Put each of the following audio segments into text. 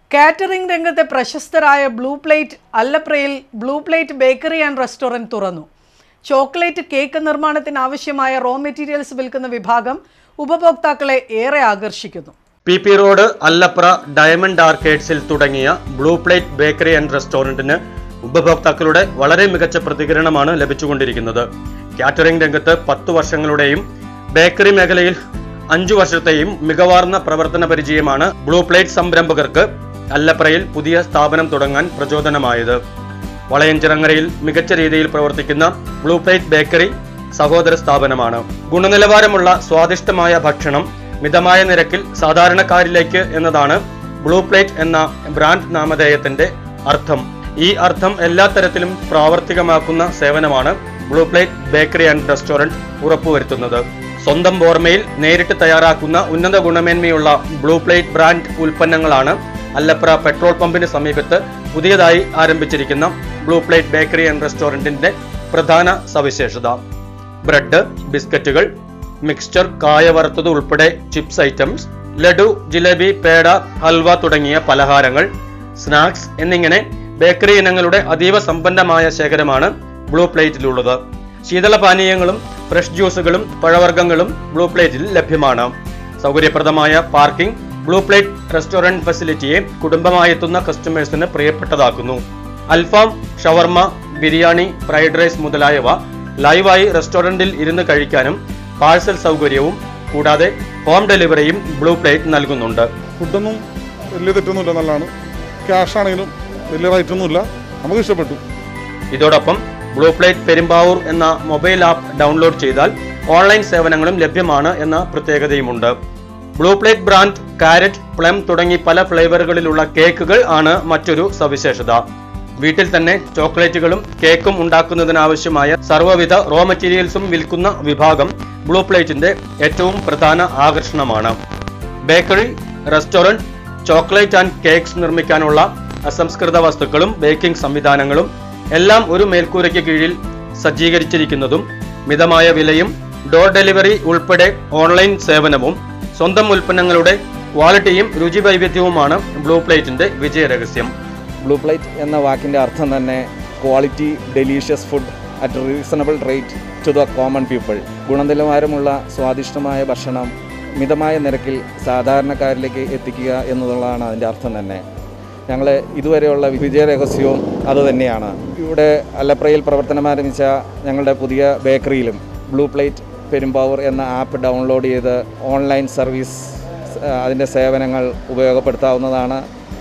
Catering രംഗത്തെ പ്രശസ്തരായ blue plate അല്ലപ്രയിൽ blue plate bakery and restaurant തുറന്നു. ചോക്ലേറ്റ് കേക്ക് നിർമ്മാണത്തിന് ആവശ്യമായ റോ മെറ്റീരിയൽസ് വിൽക്കുന്ന വിഭാഗം ഉപഭോക്താക്കളെ ഏറെ ആകർഷിക്കുന്നു. PP റോഡ് അല്ലപ്ര ഡയമണ്ട് ആർക്കേഡ്സിൽ തുടങ്ങിയ ബ്ലൂ പ്ലേറ്റ് ബേക്കറി ആൻഡ് റെസ്റ്റോറന്റിന് ഉപഭോക്താക്കളുടെ വളരെ മികച്ച പ്രതികരണമാണ് ലഭിച്ചുകൊണ്ടിരിക്കുന്നത്. കാറ്ററിംഗ് രംഗത്ത് 10 വർഷങ്ങളുടെയും ബേക്കറി മേഖലയിൽ 5 വർഷത്തെയും മികവാർന്ന പ്രവർത്തന പരിചയമാണ് ബ്ലൂ പ്ലേറ്റ് സംരംഭകർക്ക് അല്ലപ്രയിൽ പുതിയ സ്ഥാപനം തുടങ്ങാൻ പ്രചോദനമായത്. വളയഞ്ചിറങ്ങരയിൽ മികച്ച രീതിയിൽ പ്രവർത്തിക്കുന്ന ബ്ലൂ പ്ലേറ്റ് ബേക്കറി സഹോദര സ്ഥാപനമാണ്. ഗുണനിലവാരമുള്ള സ്വാദിഷ്ടമായ ഭക്ഷണം മിതമായ നിരക്കിൽ സാധാരണക്കാരിലേക്ക് എന്നതാണ് ബ്ലൂ പ്ലേറ്റ് എന്ന ബ്രാൻഡ് നാമധേയത്തിന്റെ അർത്ഥം. ഈ അർത്ഥം എല്ലാ തരത്തിലും പ്രാവർത്തികമാക്കുന്ന സേവനമാണ് blue plate bakery and restaurant ഉറപ്പുവരുത്തുന്നത്. സ്വന്തം ഓർമ്മയിൽ നേരിട്ട് തയ്യാറാക്കുന്ന ഉന്നത ഗുണമേന്മയുള്ള ബ്ലൂ പ്ലേറ്റ് ബ്രാൻഡ് ഉൽപ്പന്നങ്ങളാണ് അല്ലപ്ര പെട്രോൾ പമ്പിന് സമീപത്ത് പുതിയതായി ആരംഭിച്ചിരിക്കുന്ന ബ്ലൂ പ്ലേറ്റ് ബേക്കറി ആൻഡ് റെസ്റ്റോറന്റിന്റെ പ്രധാന സവിശേഷത. ബ്രെഡ്, ബിസ്ക്കറ്റുകൾ, മിക്സ്ചർ, കായ വറുത്തത് ഉൾപ്പെടെ ചിപ്സ് ഐറ്റംസ്, ലഡു, ജിലേബി, പേട, ഹൽവ തുടങ്ങിയ പലഹാരങ്ങൾ, സ്നാക്സ് എന്നിങ്ങനെ ബേക്കറി ഇനങ്ങളുടെ അതീവ സമ്പന്നമായ ശേഖരമാണ് ബ്ലൂ പ്ലേറ്റിലുള്ളത്. ശീതളപാനീയങ്ങളും ഫ്രഷ് ജ്യൂസുകളും പഴവർഗ്ഗങ്ങളും ബ്ലൂ പ്ലേറ്റിൽ ലഭ്യമാണ്. സൗകര്യപ്രദമായ പാർക്കിംഗ് ബ്ലൂ പ്ലേറ്റ് റെസ്റ്റോറന്റ് ഫെസിലിറ്റിയെ കുടുംബമായി എത്തുന്ന കസ്റ്റമേഴ്സിന് പ്രിയപ്പെട്ടതാക്കുന്നു. അൽഫാം, ഷവർമ, ബിരിയാണി, ഫ്രൈഡ് റൈസ് മുതലായവ ലൈവായി റെസ്റ്റോറന്റിൽ ഇരുന്ന് കഴിക്കാനും പാഴ്സൽ സൗകര്യവും കൂടാതെ ഹോം ഡെലിവറിയും ബ്ലൂ പ്ലേറ്റ് നൽകുന്നുണ്ട്. ഫുഡൊന്നും വലിയ തെറ്റൊന്നുമില്ല, നല്ലതാണ്. ക്യാഷ് ആണെങ്കിലും വലിയ റേറ്റ് ഒന്നുമില്ല, നമുക്ക് ഇഷ്ടപ്പെട്ടു. ഇതോടൊപ്പം ബ്ലൂ പ്ലേറ്റ് പെരുമ്പാവൂർ എന്ന മൊബൈൽ ആപ്പ് ഡൗൺലോഡ് ചെയ്താൽ ഓൺലൈൻ സേവനങ്ങളും ലഭ്യമാണ് എന്ന പ്രത്യേകതയുമുണ്ട്. Blue plate brand carrot, plum തുടങ്ങി പല ഫ്ലേവറുകളിലുള്ള കേക്കുകൾ ആണ് മറ്റൊരു സവിശേഷത. വീട്ടിൽ തന്നെ ചോക്ലേറ്റുകളും കേക്കും ഉണ്ടാക്കുന്നതിനാവശ്യമായ സർവ്വവിധ റോ മെറ്റീരിയൽസും വിൽക്കുന്ന വിഭാഗം ബ്ലൂ പ്ലേറ്റിന്റെ ഏറ്റവും പ്രധാന ആകർഷണമാണ്. Bakery, restaurant, chocolate and cakes നിർമ്മിക്കാനുള്ള അസംസ്കൃത വസ്തുക്കളും ബേക്കിംഗ് സംവിധാനങ്ങളും എല്ലാം ഒരു മേൽക്കൂരയ്ക്ക് കീഴിൽ സജ്ജീകരിച്ചിരിക്കുന്നതും മിതമായ വിലയും ഡോർ ഡെലിവറി ഉൾപ്പെടെ ഓൺലൈൻ സേവനവും സ്വന്തം ഉൽപ്പന്നങ്ങളുടെ ക്വാളിറ്റിയും രുചി വൈവിധ്യവുമാണ് ബ്ലൂ പ്ലേറ്റിന്റെ വിജയരഹസ്യം. ബ്ലൂ പ്ലേറ്റ് എന്ന വാക്കിൻ്റെ അർത്ഥം തന്നെ quality delicious food at reasonable rate to the common people. ഗുണനിലവാരമുള്ള സ്വാദിഷ്ടമായ ഭക്ഷണം മിതമായ നിരക്കിൽ സാധാരണക്കാരിലേക്ക് എത്തിക്കുക എന്നുള്ളതാണ് അതിൻ്റെ അർത്ഥം തന്നെ. ഞങ്ങൾ ഇതുവരെയുള്ള വിജയരഹസ്യവും അതുതന്നെയാണ്. ഇവിടെ അല്ലപ്രയിൽ പ്രവർത്തനം ആരംഭിച്ച ഞങ്ങളുടെ പുതിയ ബേക്കറിയിലും ബ്ലൂ പ്ലേറ്റ് പെരുമ്പാവൂർ എന്ന ആപ്പ് ഡൗൺലോഡ് ചെയ്ത് ഓൺലൈൻ സർവീസ് അതിൻ്റെ സേവനങ്ങൾ ഉപയോഗപ്പെടുത്താവുന്നതാണ്.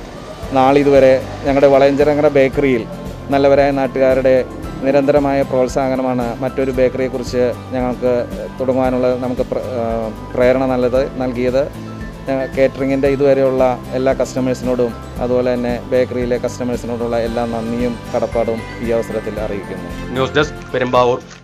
നാളിതുവരെ ഞങ്ങളുടെ വളയഞ്ചിറങ്ങര ബേക്കറിയിൽ നല്ലവരായ നാട്ടുകാരുടെ നിരന്തരമായ പ്രോത്സാഹനമാണ് മറ്റൊരു ബേക്കറിയെക്കുറിച്ച് ഞങ്ങൾക്ക് തുടങ്ങുവാനുള്ള നമുക്ക് പ്രേരണ നൽകിയത്. കേറ്ററിങ്ങിൻ്റെ ഇതുവരെയുള്ള എല്ലാ കസ്റ്റമേഴ്സിനോടും അതുപോലെ തന്നെ ബേക്കറിയിലെ കസ്റ്റമേഴ്സിനോടുള്ള എല്ലാ നന്ദിയും കടപ്പാടും ഈ അവസരത്തിൽ അറിയിക്കുന്നു. News desk, Perumbavoor.